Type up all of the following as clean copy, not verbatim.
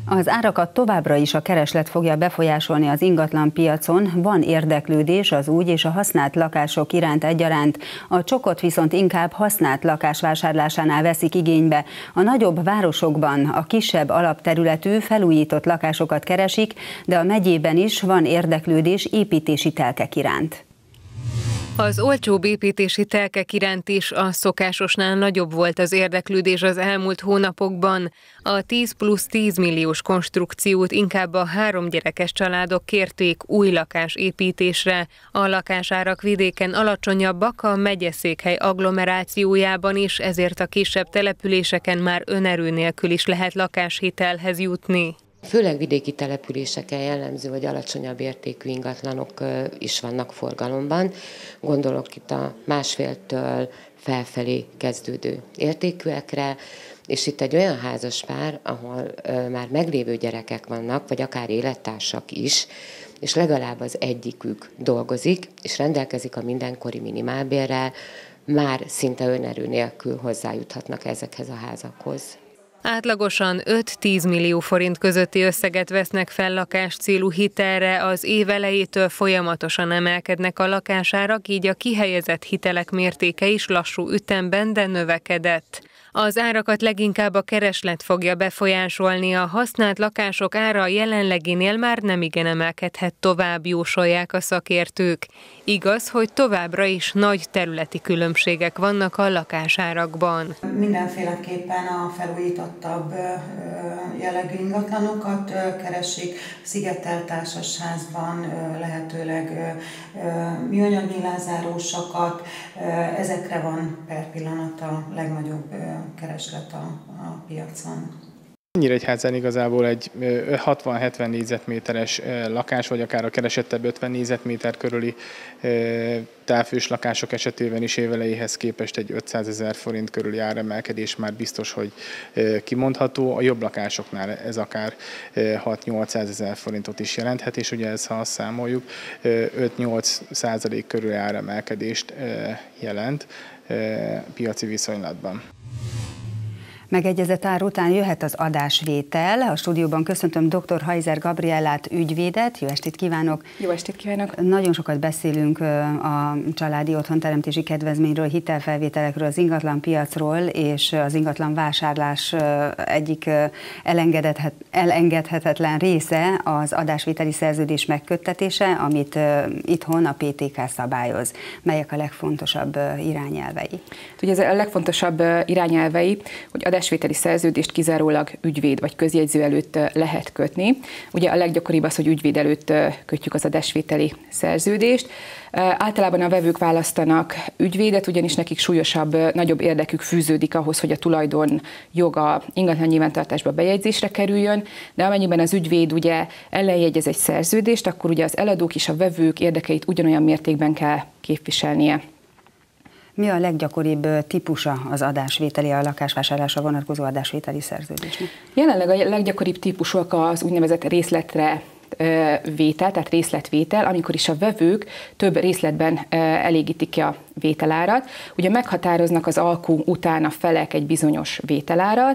Az árakat továbbra is a kereslet fogja befolyásolni az ingatlanpiacon, van érdeklődés az új és a használt lakások iránt egyaránt, a csokot viszont inkább használt lakás vásárlásánál veszik igénybe. A nagyobb városokban a kisebb alapterületű, felújított lakásokat keresik, de a megyében is van érdeklődés építési telkek iránt. Az olcsóbb építési telkek iránt is a szokásosnál nagyobb volt az érdeklődés az elmúlt hónapokban. A 10+10 milliós konstrukciót inkább a 3 gyerekes családok kérték új lakás építésre. A lakásárak vidéken alacsonyabbak a megyeszékhely agglomerációjában is, ezért a kisebb településeken már önerő nélkül is lehet lakáshitelhez jutni. Főleg vidéki településeken jellemző, hogy alacsonyabb értékű ingatlanok is vannak forgalomban. Gondolok itt a 1,5-től felfelé kezdődő értékűekre, és itt egy olyan házaspár, ahol már meglévő gyerekek vannak, vagy akár élettársak is, és legalább az egyikük dolgozik, és rendelkezik a mindenkori minimálbérrel, már szinte önerő nélkül hozzájuthatnak ezekhez a házakhoz. Átlagosan 5-10 millió forint közötti összeget vesznek fel lakáscélú hitelre, az év elejétől folyamatosan emelkednek a lakásárak, így a kihelyezett hitelek mértéke is lassú ütemben, de növekedett. Az árakat leginkább a kereslet fogja befolyásolni, a használt lakások ára a jelenleginél már nemigen emelkedhet tovább, jósolják a szakértők. Igaz, hogy továbbra is nagy területi különbségek vannak a lakásárakban. Mindenféleképpen a felújítottabb jellegű ingatlanokat keresik, szigetelt társasházban lehetőleg műanyag nyilázárósakat, ezekre van per pillanat a legnagyobb kereslet a piacon. Nyíregyházán igazából egy 60-70 négyzetméteres lakás, vagy akár a keresettebb 50 négyzetméter körüli távfős lakások esetében is évelejéhez képest egy 500 000 forint körüli áremelkedés már biztos, hogy kimondható. A jobb lakásoknál ez akár 6-800 000 forintot is jelenthet, és ugye ezt, ha azt számoljuk, 5-8% körüli áremelkedést jelent piaci viszonylatban. Megegyezett ár után jöhet az adásvétel. A stúdióban köszöntöm dr. Hajzer Gabriellát, ügyvédet. Jó estét kívánok! Jó estét kívánok! Nagyon sokat beszélünk a családi otthonteremtési kedvezményről, hitelfelvételekről, az ingatlanpiacról, és az ingatlan vásárlás egyik elengedhetetlen része az adásvételi szerződés megköttetése, amit itthon a PTK szabályoz. Melyek a legfontosabb irányelvei? Ugye a legfontosabb irányelvei, hogy adásvételi szerződést kizárólag ügyvéd vagy közjegyző előtt lehet kötni. Ugye a leggyakoribb az, hogy ügyvéd előtt kötjük az adásvételi szerződést. Általában a vevők választanak ügyvédet, ugyanis nekik súlyosabb, nagyobb érdekük fűződik ahhoz, hogy a tulajdon joga ingatlan nyilvántartásba bejegyzésre kerüljön, de amennyiben az ügyvéd ugye ellenjegyez egy szerződést, akkor ugye az eladók és a vevők érdekeit ugyanolyan mértékben kell képviselnie. Mi a leggyakoribb típusa az adásvételi, a lakásvásárlásra vonatkozó adásvételi szerződésnek? Jelenleg a leggyakoribb típusok az úgynevezett részletre vétel, tehát részletvétel, amikor is a vevők több részletben elégítik ki a vételárat. Ugye meghatároznak az alkú után a felek egy bizonyos vételárat,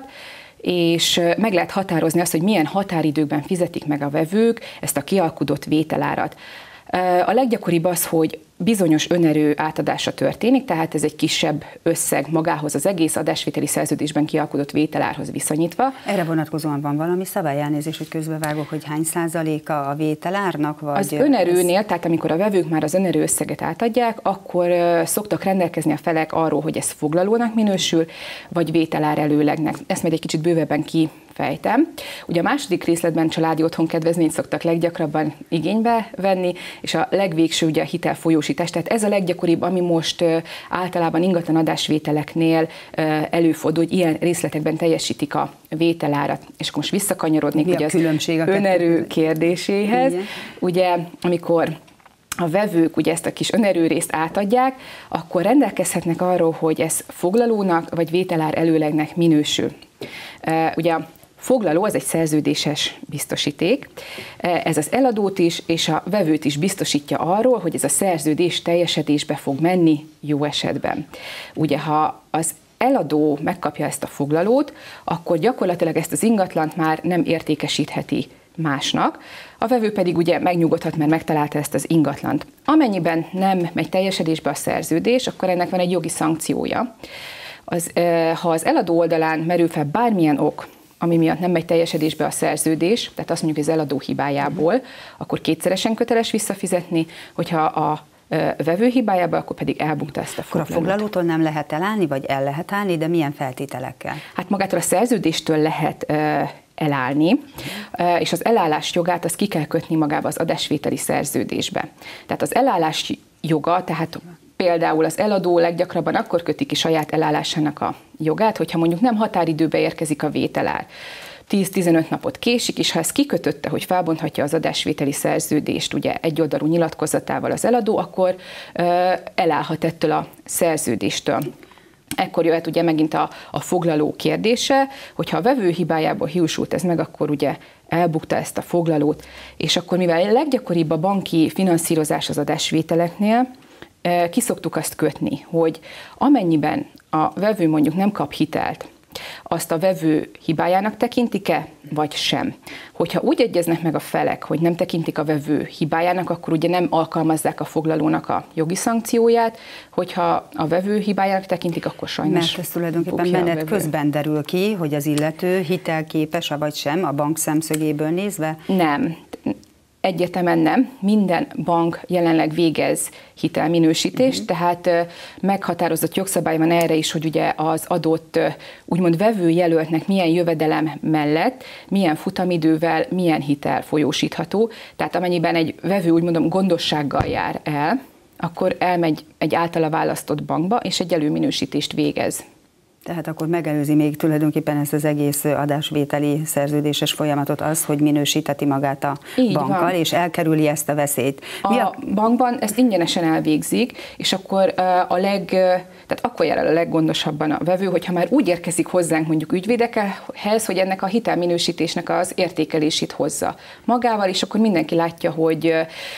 és meg lehet határozni azt, hogy milyen határidőkben fizetik meg a vevők ezt a kialkudott vételárat. A leggyakoribb az, hogy bizonyos önerő átadása történik, tehát ez egy kisebb összeg magához az egész adásvételi szerződésben kialkudott vételárhoz viszonyítva. Erre vonatkozóan van valami szabály? Elnézést, hogy közbevágok, hogy hány százaléka a vételárnak? Vagy az önerőnél, tehát amikor a vevők már az önerő összeget átadják, akkor szoktak rendelkezni a felek arról, hogy ez foglalónak minősül, vagy vételár előlegnek. Ezt majd egy kicsit bővebben kifejtem. Ugye a második részletben családi otthonkedvezményt szoktak leggyakrabban igénybe venni, és a legvégső ugye a hitelfolyósítás. Tehát ez a leggyakoribb, ami most általában ingatlan adásvételeknél előfordul, hogy ilyen részletekben teljesítik a vételárat. És akkor most visszakanyarodnék ugye az önerő kérdéséhez. Igen. Ugye amikor a vevők ugye ezt a kis önerő részt átadják, akkor rendelkezhetnek arról, hogy ez foglalónak vagy vételár előlegnek minősül. Ugye a foglaló az egy szerződéses biztosíték. Ez az eladót is és a vevőt is biztosítja arról, hogy ez a szerződés teljesedésbe fog menni jó esetben. Ugye ha az eladó megkapja ezt a foglalót, akkor gyakorlatilag ezt az ingatlant már nem értékesítheti másnak, a vevő pedig ugye megnyugodhat, mert megtalálta ezt az ingatlant. Amennyiben nem megy teljesedésbe a szerződés, akkor ennek van egy jogi szankciója. Ha az eladó oldalán merül fel bármilyen ok, ami miatt nem megy teljesedésbe a szerződés, tehát azt mondjuk, hogy az eladó hibájából, akkor kétszeresen köteles visszafizetni, hogyha a vevő hibájába, akkor pedig elbukta ezt a foglalót. Akkor a foglalótól nem lehet elállni, vagy el lehet állni, de milyen feltételekkel? Hát magától a szerződéstől lehet elállni, és az elállás jogát azt ki kell kötni magába az adásvételi szerződésbe. Tehát az elállás joga, tehát például az eladó leggyakrabban akkor köti ki saját elállásának a jogát, hogyha mondjuk nem határidőbe érkezik a vételár. 10-15 napot késik, és ha ezt kikötötte, hogy felbonthatja az adásvételi szerződést ugye egyoldalú nyilatkozatával az eladó, akkor elállhat ettől a szerződéstől. Ekkor jöhet ugye megint a foglaló kérdése, hogyha a vevő hibájából hiúsult ez meg, akkor ugye elbukta ezt a foglalót, és akkor mivel leggyakoribb a banki finanszírozás az adásvételeknél, ki szoktuk azt kötni, hogy amennyiben a vevő mondjuk nem kap hitelt, azt a vevő hibájának tekintik-e, vagy sem. Hogyha úgy egyeznek meg a felek, hogy nem tekintik a vevő hibájának, akkor ugye nem alkalmazzák a foglalónak a jogi szankcióját, hogyha a vevő hibájának tekintik, akkor sajnos. Mert ez tulajdonképpen menet közben derül ki, hogy az illető hitelképes, vagy sem, a bank szemszögéből nézve? Nem. Egyetemen nem. Minden bank jelenleg végez hitelminősítést, tehát meghatározott jogszabály van erre is, hogy ugye az adott úgymond vevőjelöltnek milyen jövedelem mellett, milyen futamidővel, milyen hitel folyósítható. Tehát amennyiben egy vevő úgymond gondossággal jár el, akkor elmegy egy általa választott bankba, és egy előminősítést végez. Tehát akkor megelőzi még tulajdonképpen ezt az egész adásvételi szerződéses folyamatot az, hogy minősíteti magát a bankkal, és elkerüli ezt a veszélyt. A bankban ezt ingyenesen elvégzik, és akkor tehát akkor jár el a leggondosabban a vevő, hogyha már úgy érkezik hozzánk mondjuk ügyvédekhez, hogy ennek a hitelminősítésnek az értékelését hozza magával, és akkor mindenki látja, hogy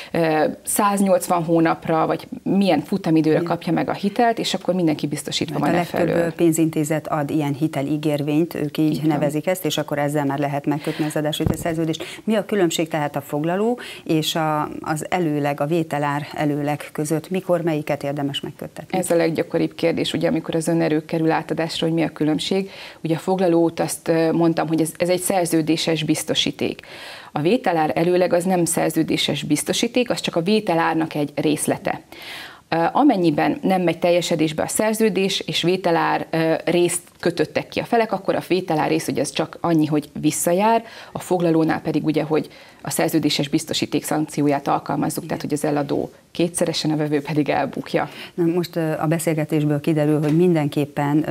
180 hónapra, vagy milyen futamidőre kapja meg a hitelt, és akkor mindenki biztosítva van e felől. Pénzintézet ad ilyen hiteligérvényt, ők így nevezik ezt, és akkor ezzel már lehet megkötni az adásvételi szerződést. Mi a különbség tehát a foglaló és az előleg, a vételár előleg között? Mikor, melyiket érdemes megköttetni? Ez a leggyakoribb kérdés, ugye, amikor az önerő kerül átadásra, hogy mi a különbség. Ugye a foglalót azt mondtam, hogy ez egy szerződéses biztosíték. A vételár előleg az nem szerződéses biztosíték, az csak a vételárnak egy részlete. Amennyiben nem megy teljesedésbe a szerződés, és vételár részt kötöttek ki a felek, akkor a vételár rész ugye az csak annyi, hogy visszajár, a foglalónál pedig ugye, hogy a szerződéses biztosíték szankcióját alkalmazzuk, tehát hogy az eladó kétszeresen, a vevő pedig elbukja. Na most a beszélgetésből kiderül, hogy mindenképpen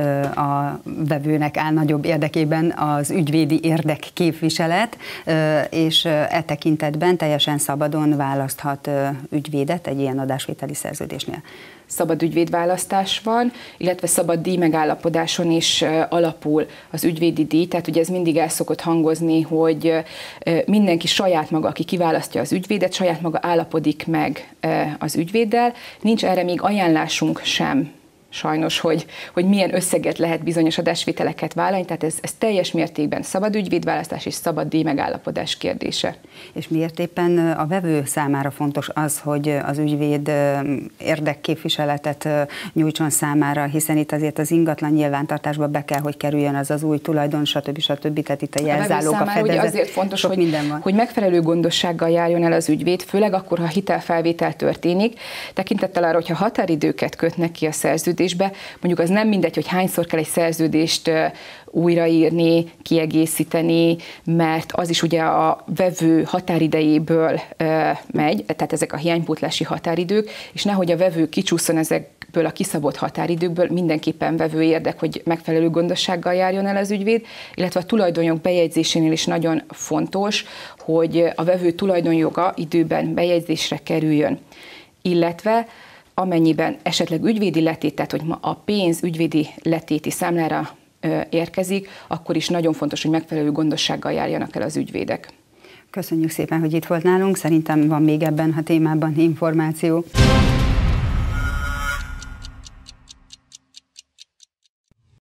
a vevőnek áll nagyobb érdekében az ügyvédi érdekképviselet, és e tekintetben teljesen szabadon választhat ügyvédet egy ilyen adásvételi szerződésnél. Szabad ügyvédválasztás van, illetve szabad díjmegállapodáson is alapul az ügyvédi díj, tehát ugye ez mindig el szokott hangozni, hogy mindenki saját maga, aki kiválasztja az ügyvédet, saját maga állapodik meg az ügyvéddel. Nincs erre még ajánlásunk sem, sajnos, hogy milyen összeget lehet bizonyos adásvételeket vállalni, tehát ez teljes mértékben szabad ügyvédválasztás és szabad díjmegállapodás kérdése. És miért éppen a vevő számára fontos az, hogy az ügyvéd érdekképviseletet nyújtson számára, hiszen itt azért az ingatlan nyilvántartásba be kell, hogy kerüljön az új tulajdon, stb. Tehát itt a jelzálók, a fedezet, azért fontos, hogy megfelelő gondossággal járjon el az ügyvéd, főleg akkor, ha hitelfelvétel történik, tekintettel arra, hogyha határidőket kötnek ki a szerződésbe, mondjuk az nem mindegy, hogy hányszor kell egy szerződést újraírni, kiegészíteni, mert az is ugye a vevő határidejéből megy, tehát ezek a hiánypótlási határidők, és nehogy a vevő kicsúszson ezekből a kiszabott határidőkből, mindenképpen vevő érdek, hogy megfelelő gondossággal járjon el az ügyvéd, illetve a tulajdonjog bejegyzésénél is nagyon fontos, hogy a vevő tulajdonjoga időben bejegyzésre kerüljön, illetve amennyiben esetleg ügyvédi letét, tehát hogy a pénz ügyvédi letéti számlára érkezik, akkor is nagyon fontos, hogy megfelelő gondossággal járjanak el az ügyvédek. Köszönjük szépen, hogy itt volt nálunk, szerintem van még ebben a témában információ.